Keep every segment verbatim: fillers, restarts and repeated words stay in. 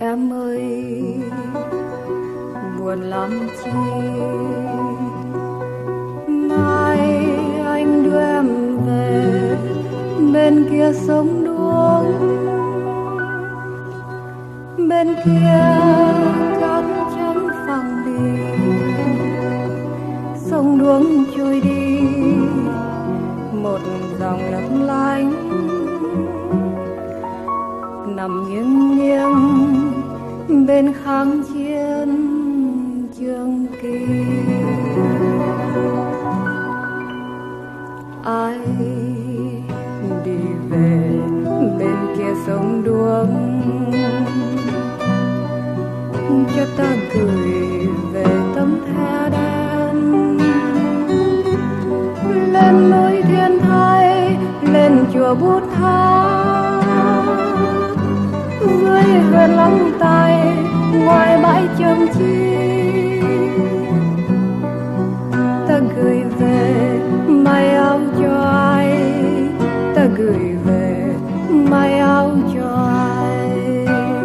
Em ơi buồn lắm chi, mai anh đưa em về bên kia sông Đuống, bên kia cát trắng phẳng đi, sông Đuống trôi đi một dòng lấp lánh, nằm nghiêng nghiêng bên kháng chiến trường kỳ. Ai đi về bên kia sông Đuống, cho ta gửi về tấm thẻ đen, lên núi Thiên Thai, lên chùa Bút Tháp, dưới vườn lắng tài, ngoài bãi châm chi. Ta gửi về mái áo cho ai, ta gửi về mái áo cho ai.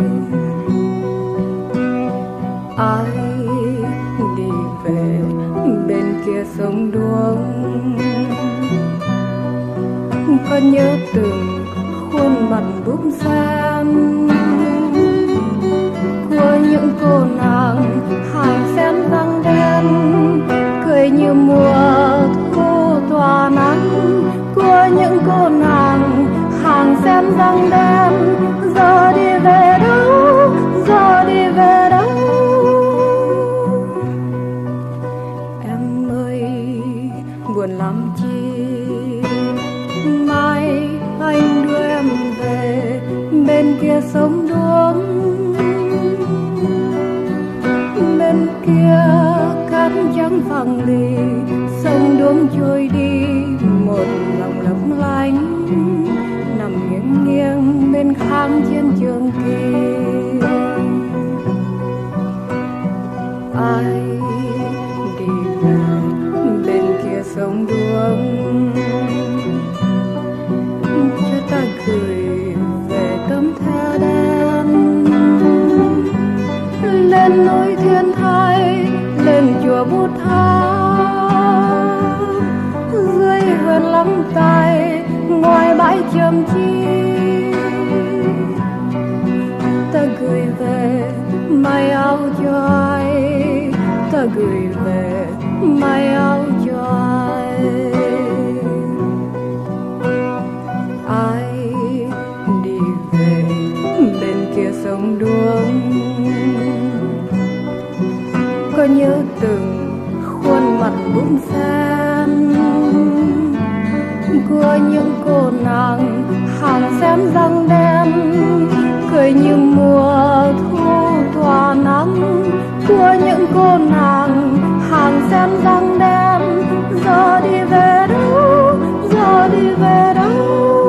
Ai đi về bên kia sông Đuống, có nhớ từng khuôn mặt búp sen của những cô nàng hàng sen răng đen, cười như mùa thu tỏa nắng, của những cô nàng hàng sen răng đen. Giờ đi về đâu, giờ đi về đâu, em ơi buồn lắm chi, mai anh đưa em về bên kia sông Đuống, bên kia cát trắng phẳng lì, sông Đuống trôi đi một lòng lấp lánh, nằm nghiêng nghiêng bên kháng chiến trường kỳ. Ai đi về bên kia sông Đuống, cho ta gửi về tấm thẻ đen, lên núi Thiên Thai, lên chùa Bút Tháp, dưới vườn lắng tài, ngoài bãi châm chi. Ta gửi về mái áo cho ai, ta gửi về mái áo cho ai. Ai đi về bên kia sông Đuống, có nhớ từng khuôn mặt búp sen của những cô nàng hàng sen răng đen, cười như mùa thu tỏa nắng, của những cô nàng hàng sen răng đen. Giờ đi về đâu, giờ đi về đâu,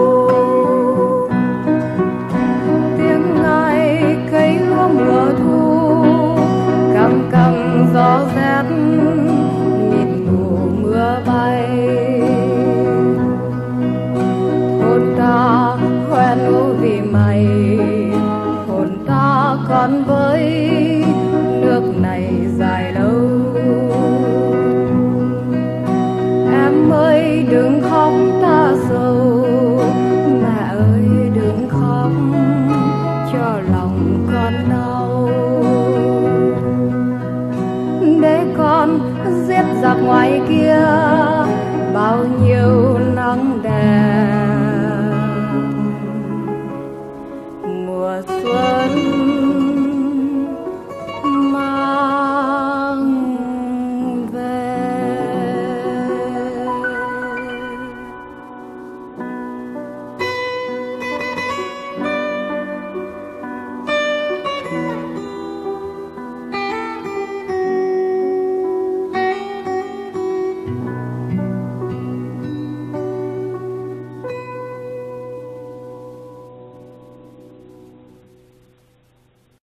tiếng ai cấy gom mùa thu, căng căng gió rét mịt mù mưa bay. Hồn ta hoen ố vì mày, hồn ta còn với nước này dài lâu. Em ơi đừng khóc ta sầu, mẹ ơi đừng khóc cho lòng con đau, để con giết giặc ngoài kia bao nhiêu nắng đẹp. Mùa xuân